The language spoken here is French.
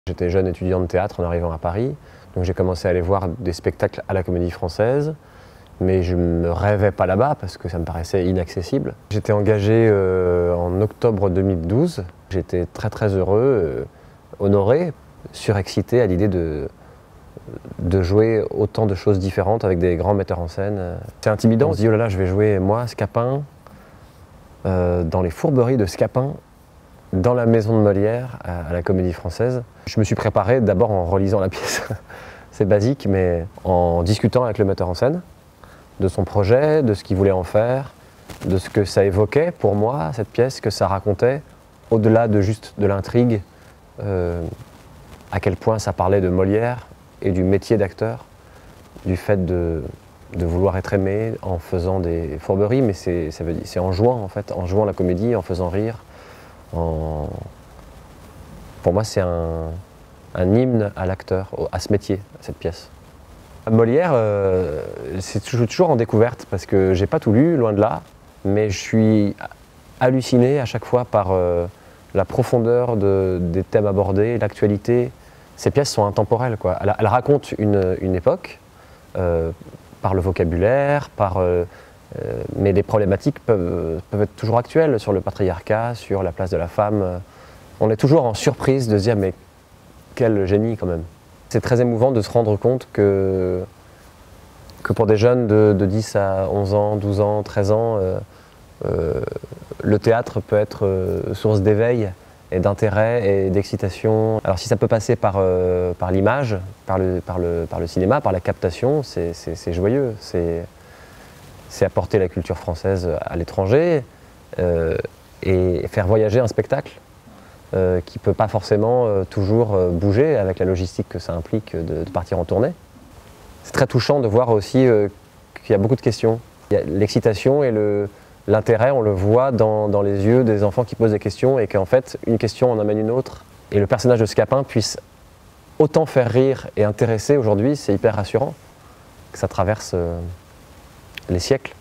J'étais jeune étudiant de théâtre en arrivant à Paris, donc j'ai commencé à aller voir des spectacles à la Comédie Française, mais je ne me rêvais pas là-bas parce que ça me paraissait inaccessible. J'étais engagé en octobre 2012, j'étais très heureux, honoré, surexcité à l'idée de jouer autant de choses différentes avec des grands metteurs en scène. C'est intimidant, on se dit oh là là, je vais jouer moi, Scapin, dans les fourberies de Scapin, dans la maison de Molière, à la Comédie Française. Je me suis préparé d'abord en relisant la pièce, c'est basique, mais en discutant avec le metteur en scène, de son projet, de ce qu'il voulait en faire, de ce que ça évoquait pour moi, cette pièce, que ça racontait, au-delà de juste de l'intrigue, à quel point ça parlait de Molière et du métier d'acteur, du fait de vouloir être aimé en faisant des fourberies, mais c'est en jouant en fait, en jouant la comédie, en faisant rire. Pour moi, c'est un hymne à l'acteur, à ce métier, à cette pièce. Molière, c'est toujours en découverte parce que j'ai pas tout lu, loin de là, mais je suis halluciné à chaque fois par la profondeur des thèmes abordés, l'actualité. Ces pièces sont intemporelles, quoi. Elles racontent une époque par le vocabulaire, mais les problématiques peuvent être toujours actuelles sur le patriarcat, sur la place de la femme. On est toujours en surprise de se dire mais quel génie quand même. C'est très émouvant de se rendre compte que pour des jeunes de 10 à 11 ans, 12 ans, 13 ans, le théâtre peut être source d'éveil et d'intérêt et d'excitation. Alors si ça peut passer par l'image, par le cinéma, par la captation, c'est joyeux. C'est apporter la culture française à l'étranger et faire voyager un spectacle qui ne peut pas forcément toujours bouger avec la logistique que ça implique de partir en tournée. C'est très touchant de voir aussi qu'il y a beaucoup de questions. L'excitation et l'intérêt, on le voit dans les yeux des enfants qui posent des questions et qu'en fait, une question en amène une autre. Et le personnage de Scapin puisse autant faire rire et intéresser aujourd'hui, c'est hyper rassurant que ça traverse les siècles.